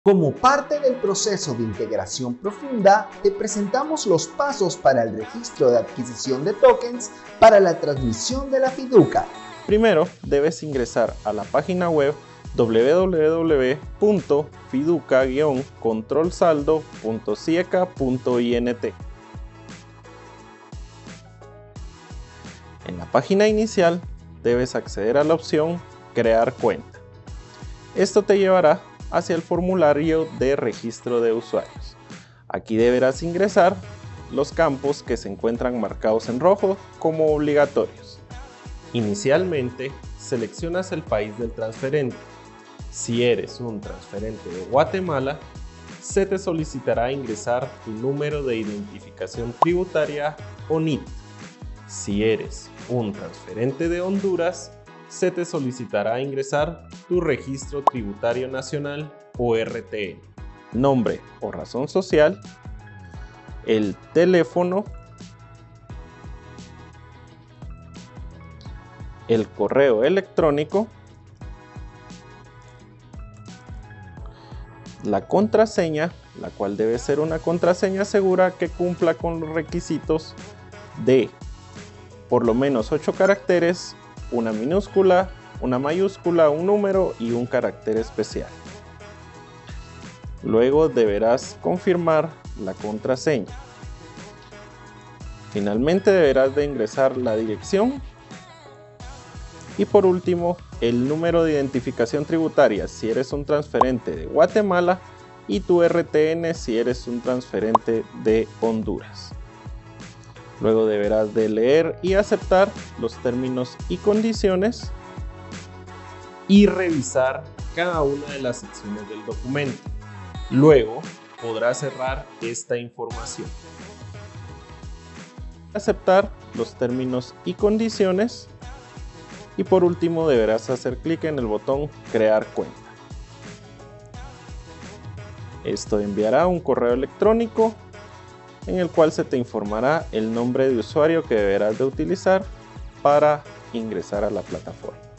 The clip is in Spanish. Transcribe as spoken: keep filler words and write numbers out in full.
Como parte del proceso de integración profunda, te presentamos los pasos para el registro de adquisición de tokens para la transmisión de la fiducia. Primero, debes ingresar a la página web w w w punto fiducia guion control saldo punto cieca punto int. En la página inicial, debes acceder a la opción Crear cuenta. Esto te llevará hacia el formulario de registro de usuarios. Aquí deberás ingresar los campos que se encuentran marcados en rojo como obligatorios. Inicialmente, seleccionas el país del transferente. Si eres un transferente de Guatemala, se te solicitará ingresar tu número de identificación tributaria o N I T. Si eres un transferente de Honduras, se te solicitará ingresar tu registro tributario nacional o R T N, nombre o razón social, el teléfono, el correo electrónico, la contraseña, la cual debe ser una contraseña segura que cumpla con los requisitos de por lo menos ocho caracteres, una minúscula, una mayúscula, un número y un carácter especial. Luego deberás confirmar la contraseña. Finalmente deberás de ingresar la dirección y por último el número de identificación tributaria si eres un transferente de Guatemala y tu R T N si eres un transferente de Honduras. Luego deberás de leer y aceptar los términos y condiciones y revisar cada una de las secciones del documento. Luego podrás cerrar esta información. Aceptar los términos y condiciones y por último deberás hacer clic en el botón Crear cuenta. Esto enviará un correo electrónico en el cual se te informará el nombre de usuario que deberás de utilizar para ingresar a la plataforma.